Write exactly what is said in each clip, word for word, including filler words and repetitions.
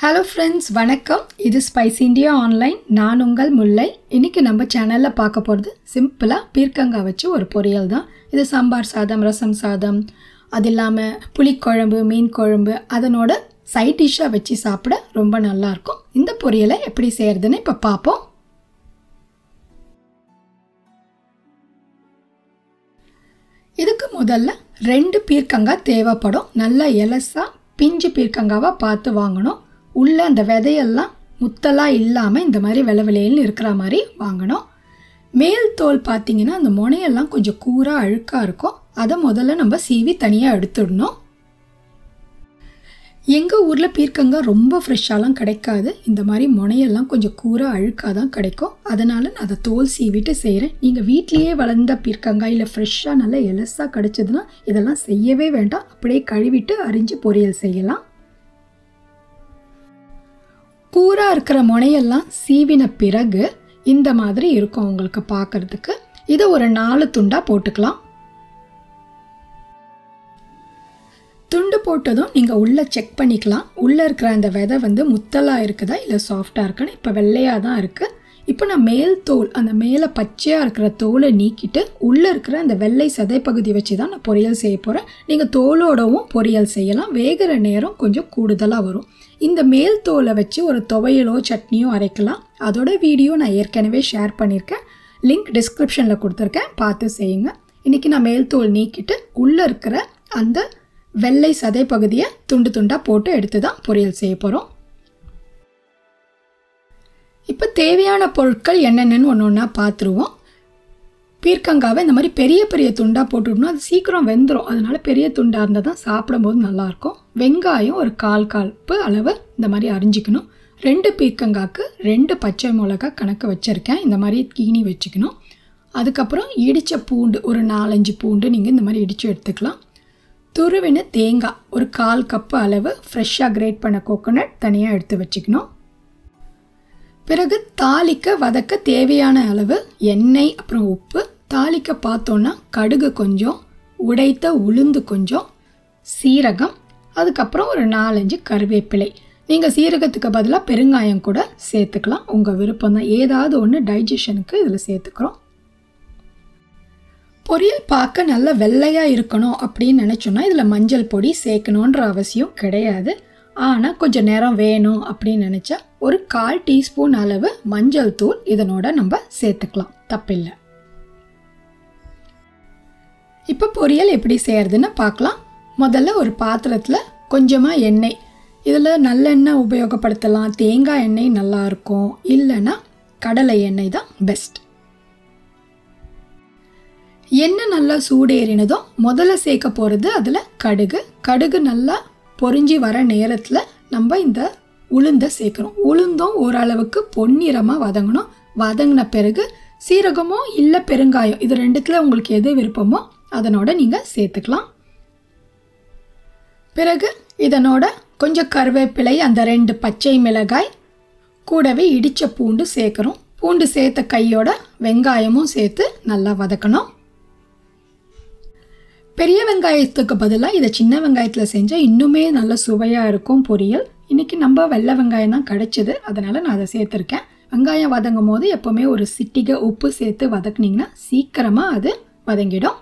Hello friends, வணக்கம். இது Spiceindiaonline. நான் உங்கள் முல்லை. இன்னைக்கு நம்ம சேனல்ல பார்க்க போறது சிம்பிளா பீர்க்கங்காய் வச்சு ஒரு பொரியல் தான். இது சாம்பார் சாதம், ரசம் சாதம், அது இல்லாம புளி குழம்பு, மீன் குழம்பு அதனோட சைட் டிஷ்ஷா வச்சு சாப்பிட ரொம்ப நல்லா இருக்கும். இந்த பொரியலை எப்படி செய்யறதுன்னு இப்ப பாப்போம். இதுக்கு முதல்ல ரெண்டு பீர்க்கங்காய் தேவைப்படும். நல்ல எலசா பிஞ்சு பீர்க்கங்காவா பார்த்து வாங்கணும். உள்ள அந்த விதையெல்லாம் முத்தலா இல்லாமல் இந்த மாதிரி வெள்ளை வெள்ளையில் இருக்கிற மாதிரி வாங்கணும். மேல் தோல் பார்த்தீங்கன்னா அந்த முனையெல்லாம் கொஞ்சம் கூராக அழுக்காக இருக்கும். அதை முதல்ல நம்ம சீவி தனியாக எடுத்துடணும். எங்கள் ஊரில் பீர்க்கங்காய் ரொம்ப ஃப்ரெஷ்ஷாலாம் கிடைக்காது. இந்த மாதிரி முனையெல்லாம் கொஞ்சம் கூராக அழுக்காக தான் கிடைக்கும். அதனால் நான் அதை தோல் சீவிட்டு செய்கிறேன். நீங்கள் வீட்லேயே வளர்ந்த பீர்க்கங்காய் இல்லை ஃப்ரெஷ்ஷாக நல்லா எலசாக கிடச்சிதுன்னா இதெல்லாம் செய்யவே வேண்டாம். அப்படியே கழுவிட்டு அரிஞ்சு பொரியல் செய்யலாம். கூரா இருக்கிற முனையெல்லாம் சீவின பிறகு இந்த மாதிரி இருக்கும் உங்களுக்கு பார்க்கறதுக்கு. இதை ஒரு நாலு துண்டா போட்டுக்கலாம். துண்டு போட்டதும் நீங்கள் உள்ளே செக் பண்ணிக்கலாம். உள்ளே இருக்கிற அந்த விதை வந்து முத்தலாக இருக்குதா இல்லை சாஃப்டாக இருக்குன்னு. இப்போ வெள்ளையாக தான் இருக்குது. இப்போ நான் மேல் தோல், அந்த மேலே பச்சையாக இருக்கிற தோலை நீக்கிட்டு உள்ளே இருக்கிற அந்த வெள்ளை சதை பகுதி வச்சு தான் நான் பொரியல் செய்ய போகிறேன். நீங்கள் தோலோடவும் பொரியல் செய்யலாம். வேகிற நேரம் கொஞ்சம் கூடுதலாக வரும். இந்த மேல் தோலை வச்சு ஒரு துவையலோ சட்னியோ அரைக்கலாம். அதோட வீடியோ நான் ஏற்கனவே ஷேர் பண்ணியிருக்கேன். லிங்க் டிஸ்கிரிப்ஷனில் கொடுத்துருக்கேன், பார்த்து செய்யுங்க. இன்றைக்கி நான் மேல் தோல் நீக்கிட்டு உள்ளே இருக்கிற அந்த வெள்ளை சதை பகுதியை துண்டு துண்டாக போட்டு எடுத்து தான் பொரியல் செய்ய போகிறோம். இப்போ தேவையான பொருட்கள் என்னென்னு ஒன்று ஒன்றா பார்த்துருவோம். பீர்க்கங்காவை இந்த மாதிரி பெரிய பெரிய துண்டாக போட்டுவிடணும். அது சீக்கிரம் வெந்துடும். அதனால பெரிய துண்டாக இருந்தால் தான் சாப்பிடும்போது நல்லாயிருக்கும். வெங்காயம் ஒரு கால் கால்ப்பு அளவு இந்த மாதிரி அரிஞ்சிக்கணும். ரெண்டு பீர்க்கங்காய்க்கு ரெண்டு பச்சை மிளகா கணக்கு வச்சுருக்கேன். இந்த மாதிரி கீனி வச்சுக்கணும். அதுக்கப்புறம் இடித்த பூண்டு ஒரு நாலஞ்சு பூண்டு நீங்கள் இந்த மாதிரி இடித்து எடுத்துக்கலாம். துருவின தேங்காய் ஒரு கால் கப்பு அளவு ஃப்ரெஷ்ஷாக கிரேட் பண்ண கோகோனட் தனியாக எடுத்து வச்சுக்கணும். பிறகு தாளிக்க வதக்க தேவையான அளவு எண்ணெய், அப்புறம் உப்பு. தாளிக்க பார்த்தோன்னா கடுகு கொஞ்சம், உடைத்த உளுந்து கொஞ்சம், சீரகம், அதுக்கப்புறம் ஒரு நாலஞ்சு கருவேப்பிலை. நீங்கள் சீரகத்துக்கு பதிலாக பெருங்காயம் கூட சேர்த்துக்கலாம். உங்கள் விருப்பம் தான். ஏதாவது ஒன்று டைஜஷனுக்கு இதில் சேர்த்துக்கிறோம். பொரியல் பார்க்க நல்ல வெள்ளையாக இருக்கணும் அப்படின்னு நினச்சோன்னா இதில் மஞ்சள் பொடி சேர்க்கணுன்ற அவசியம் கிடையாது. ஆனால் கொஞ்சம் நேரம் வேணும் அப்படின்னு நினச்சா ஒரு கால் டீஸ்பூன் அளவு மஞ்சள் தூள் இதனோட நம்ம சேர்த்துக்கலாம், தப்பில்லை. இப்போ பொரியல் எப்படி செய்யறதுன்னு பார்க்கலாம். முதல்ல ஒரு பாத்திரத்தில் கொஞ்சமாக எண்ணெய், இதில் நல்லெண்ணெய் உபயோகப்படுத்தலாம். தேங்காய் எண்ணெய் நல்லாயிருக்கும், இல்லைன்னா கடலை எண்ணெய் தான் பெஸ்ட். எண்ணெய் நல்லா சூடேறினதோ முதல்ல சேர்க்க போகிறது அதில் கடுகு. கடுகு நல்லா பொரிஞ்சி வர நேரத்தில் நம்ம இந்த உளுந்தை சேர்க்குறோம். உளுந்தும் ஓரளவுக்கு பொன்னிறமாக வதங்கணும். வதங்கின பிறகு சீரகமோ இல்லை பெருங்காயம், இது ரெண்டுத்தில் உங்களுக்கு எது விருப்பமோ அதனோட நீங்கள் சேர்த்துக்கலாம். பிறகு இதனோட கொஞ்சம் கருவேப்பிலை, அந்த ரெண்டு பச்சை மிளகாய், கூடவே இடித்த பூண்டு சேர்க்குறோம். பூண்டு சேர்த்த கையோட வெங்காயமும் சேர்த்து நல்லா வதக்கணும். பெரிய வெங்காயத்துக்கு பதிலாக இதை சின்ன வெங்காயத்தில் செஞ்சால் இன்னுமே நல்ல சுவையாக இருக்கும் பொரியல். இன்றைக்கி நம்ம வெள்ளை வெங்காயம் தான் கிடச்சிது, அதனால் நான் அதை சேர்த்துருக்கேன். வெங்காயம் வதங்கும் போது எப்போவுமே ஒரு சிட்டிகை உப்பு சேர்த்து வதக்குனிங்கன்னா சீக்கிரமாக அது வதங்கிடும்.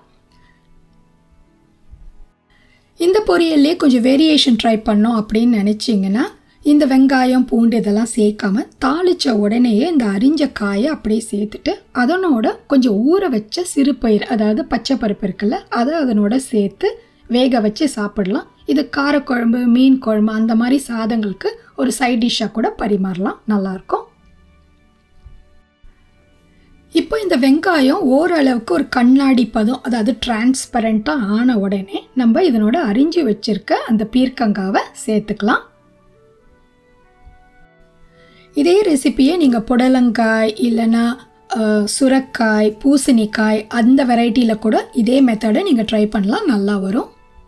இந்த பொரியல்லே கொஞ்சம் வேரியேஷன் ட்ரை பண்ணோம் அப்படின்னு நினச்சிங்கன்னா இந்த வெங்காயம் பூண்டு இதெல்லாம் சேர்க்காம தாளித்த உடனேயே இந்த அரிஞ்ச காயை அப்படியே சேர்த்துட்டு அதனோட கொஞ்சம் ஊற வச்ச சிறுபயிர், அதாவது பச்சை பருப்பு இருக்குல்ல, அதை அதனோட சேர்த்து வேக வச்சு சாப்பிடலாம். இது காரக்குழம்பு, மீன் குழம்பு அந்த மாதிரி சாதங்களுக்கு ஒரு சைட் டிஷ்ஷாக கூட பரிமாறலாம், நல்லாயிருக்கும். இப்போ இந்த வெங்காயம் ஓரளவுக்கு ஒரு கண்ணாடி பதம், அதாவது டிரான்ஸ்பரண்ட்டாக ஆன உடனே நம்ம இதனோட அரிஞ்சு வச்சிருக்க அந்த பீர்க்கங்காவை சேர்த்துக்கலாம். இதே ரெசிபியை நீங்கள் புடலங்காய் இல்லைன்னா சுரக்காய், பூசணிக்காய் அந்த வெரைட்டியில் கூட இதே மெத்தடை நீங்கள் ட்ரை பண்ணலாம், நல்லா வரும்.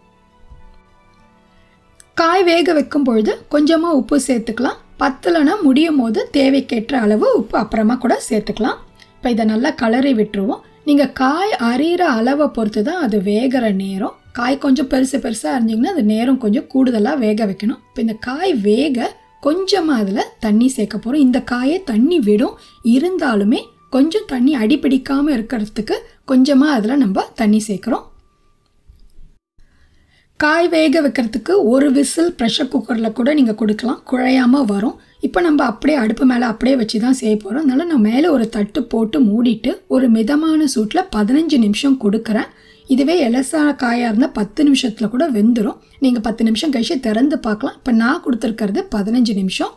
காய் வேக வைக்கும் பொழுது கொஞ்சமாக உப்பு சேர்த்துக்கலாம். பத்தலைன்னா முடியும் போது தேவைக்கேற்ற அளவு உப்பு அப்புறமா கூட சேர்த்துக்கலாம். இப்போ இதை நல்லா கலரி விட்டுருவோம். நீங்கள் காய் அரிகிற அளவை பொறுத்து தான் அது வேகிற நேரம். காய் கொஞ்சம் பெருசு பெருசாக அரிஞ்சிங்கன்னா அது நேரம் கொஞ்சம் கூடுதலாக வேக வைக்கணும். இப்போ இந்த காய் வேக கொஞ்சமாக அதில் தண்ணி சேர்க்க போகிறோம். இந்த காயை தண்ணி விடும், இருந்தாலுமே கொஞ்சம் தண்ணி அடிப்பிடிக்காமல் இருக்கிறதுக்கு கொஞ்சமாக அதில் நம்ம தண்ணி சேர்க்குறோம். காய் வேக வைக்கிறதுக்கு ஒரு விசில் ப்ரெஷர் குக்கரில் கூட நீங்கள் கொடுக்கலாம், குழையாமல் வரும். இப்போ நம்ம அப்படியே அடுப்பு மேலே அப்படியே வச்சு தான் செய்ய போகிறோம். அதனால் நான் மேலே ஒரு தட்டு போட்டு மூடிட்டு ஒரு மிதமான சூட்டில் பதினஞ்சு நிமிஷம் கொடுக்குறேன். இதுவே எலசான காயாக இருந்தால் பத்து நிமிஷத்தில் கூட வெந்துடும். நீங்கள் பத்து நிமிஷம் கழிச்சு திறந்து பார்க்கலாம். இப்போ நான் கொடுத்துருக்கிறது பதினஞ்சு நிமிஷம்.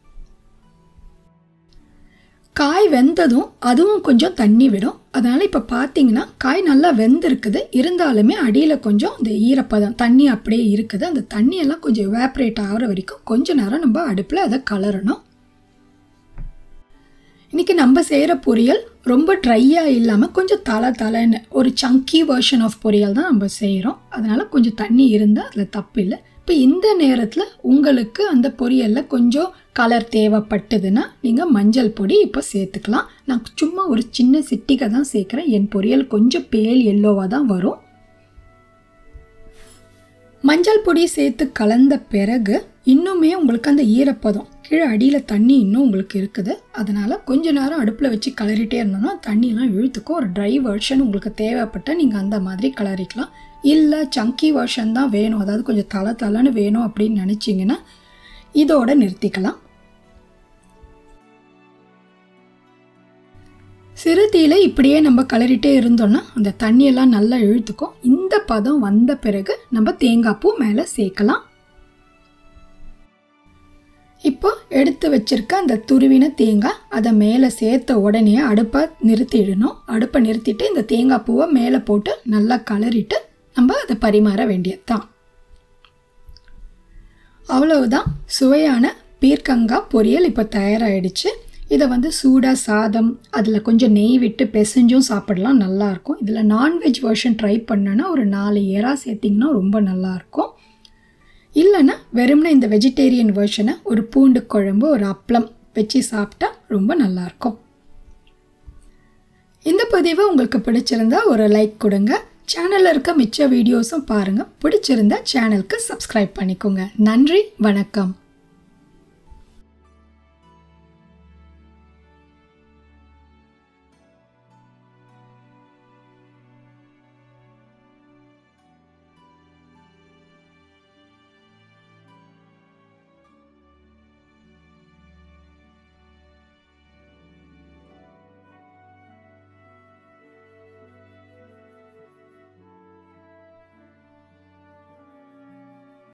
காய் வெந்ததும் அதுவும் கொஞ்சம் தண்ணி விடும். அதனால் இப்போ பார்த்தீங்கன்னா காய் நல்லா வெந்திருக்குது, இருந்தாலுமே அடியில் கொஞ்சம் இந்த ஈரப்பதம் தண்ணி அப்படியே இருக்குது. அந்த தண்ணியெல்லாம் கொஞ்சம் எவாப்ரேட் ஆகிற வரைக்கும் கொஞ்சம் நேரம் நம்ம அடுப்பில் அதை கலரணும். இன்றைக்கி நம்ம செய்கிற பொரியல் ரொம்ப ட்ரையாக இல்லாமல் கொஞ்சம் தலை தலைன்னு ஒரு சங்கி வெர்ஷன் ஆஃப் பொரியல் தான் நம்ம செய்கிறோம். அதனால் கொஞ்சம் தண்ணி இருந்தால் அதில் தப்பு இல்லை. இப்போ இந்த நேரத்தில் உங்களுக்கு அந்த பொரியலில் கொஞ்சம் கலர் தேவைப்பட்டதுன்னா நீங்கள் மஞ்சள் பொடி இப்போ சேர்த்துக்கலாம். நான் சும்மா ஒரு சின்ன சிட்டிகை தான் சேர்க்குறேன். என் பொரியல் கொஞ்சம் பேல் எல்லோவாக தான் வரும். மஞ்சள் பொடி சேர்த்து கலந்த பிறகு இன்னுமே உங்களுக்கு அந்த ஈரப்பதம் கீழே அடியில் தண்ணி இன்னும் உங்களுக்கு இருக்குது. அதனால் கொஞ்ச நேரம் அடுப்பில் வச்சு கலரிட்டே இருந்தோம்னா தண்ணியெலாம் இழுத்துக்கும். ஒரு ட்ரை வெர்ஷன் உங்களுக்கு தேவைப்பட்டால் நீங்கள் அந்த மாதிரி கலரிக்கலாம். இல்லை சங்கி வெர்ஷன் தான் வேணும், அதாவது கொஞ்சம் தலை தலைன்னு வேணும் அப்படின்னு நினச்சிங்கன்னா இதோடு நிறுத்திக்கலாம். சிறுதீயில் இப்படியே நம்ம கலரிட்டே இருந்தோம்னா அந்த தண்ணியெல்லாம் நல்லா இழுத்துக்கும். இந்த பதம் வந்த பிறகு நம்ம தேங்காய் பூ மேலே சேர்க்கலாம். இப்போ எடுத்து வச்சிருக்க அந்த துருவின தேங்காய் அதை மேலே சேர்த்த உடனே அடுப்பை நிறுத்திடணும். அடுப்பை நிறுத்திட்டு இந்த தேங்காய் பூவை மேலே போட்டு நல்லா கலரிட்டு நம்ம அதை பரிமாற வேண்டியது தான். அவ்வளவுதான், சுவையான பீர்க்கங்காய் பொரியல் இப்போ தயாராகிடுச்சு. இதை வந்து சூடாக சாதம் அதில் கொஞ்சம் நெய் விட்டு பிசைஞ்சும் சாப்பிடலாம், நல்லாயிருக்கும். இதில் நான்வெஜ் வெர்ஷன் ட்ரை பண்ணோன்னா ஒரு நாலு ஏரா சேர்த்திங்கன்னா ரொம்ப நல்லாயிருக்கும். இல்லைன்னா வெறும்னா இந்த வெஜிடேரியன் வெர்ஷனை ஒரு பூண்டு குழம்பு ஒரு அப்பளம் வச்சு சாப்பிட்டா ரொம்ப நல்லாயிருக்கும். இந்த பதிவு உங்களுக்கு பிடிச்சிருந்தா ஒரு லைக் கொடுங்க. சேனலில் இருக்க மிச்ச வீடியோஸும் பாருங்கள். பிடிச்சிருந்தா சேனலுக்கு சப்ஸ்கிரைப் பண்ணிக்கோங்க. நன்றி, வணக்கம்.